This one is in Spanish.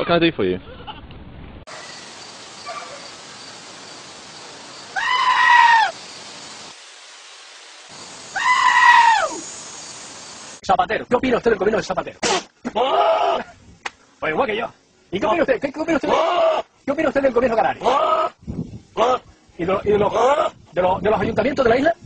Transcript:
can I do for you? Zapatero, ¿qué opina usted del gobierno de Zapatero? Pues igual que yo. ¿Y qué opina usted? ¿Qué opina usted? ¿Qué opina usted del gobierno canario? ¿Y de los ayuntamientos de la isla?